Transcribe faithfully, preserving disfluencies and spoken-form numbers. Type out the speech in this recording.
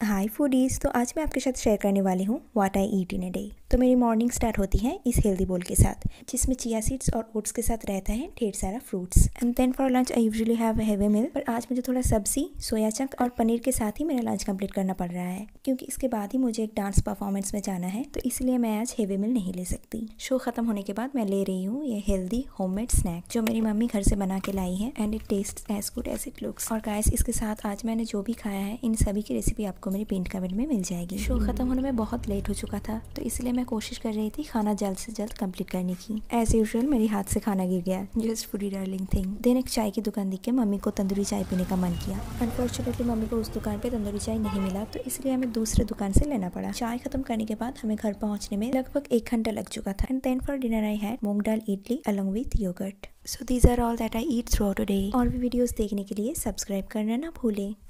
हाय foodies. तो आज मैं आपके साथ शेयर करने वाली हूँ what I eat in a day. तो मेरी मॉर्निंग स्टार्ट होती है इस हेल्दी बोल के साथ, जिसमें चिया सीड्स और ओट्स के साथ रहता है ढेर सारा fruits. And then for lunch I usually have a heavy meal, पर आज मुझे थोड़ा सब्जी, सोया चंक और पनीर के साथ ही मेरा लंच कंप्लीट करना पड़ रहा है, क्योंकि इसके बाद ही मुझे एक डांस परफॉर्मेंस में जाना है, तो इसलिए मैं आज हेवी मील नहीं ले सकती। शो खत्म होने के बाद मैं ले रही हूँ ये हेल्दी होममेड स्नैक जो मेरी मम्मी घर से बना के लाई है, and it taste as good as it looks. और गाइस, इसके साथ आज मैंने जो भी खाया है इन सभी की रेसिपी आपको मेरी पिन कमेंट में मिल जाएगी। शो खत्म होने में बहुत लेट हो चुका था, तो इसलिए मैं कोशिश कर रही थी खाना जल्द से जल्द कंप्लीट करने की। एज यूजुअल मेरे हाथ से खाना गिर गया, just foodie darling thing. Then एक चाय की दुकान देख के मम्मी को तंदूरी चाय पीने का मन किया। अनफॉर्चुनेटली मम्मी को उस दुकान पे तंदूरी चाय नहीं मिला, तो इसलिए हमें दूसरे दुकान से लेना पड़ा। चाय खत्म करने के बाद हमें घर पहुंचने में लगभग एक घंटा लग चुका था। And then for dinner I had moong dal idli along with yoghurt. So these are all that I eat throughout a day. और भी वीडियोस देखने के लिए सब्सक्राइब करना ना भूलें।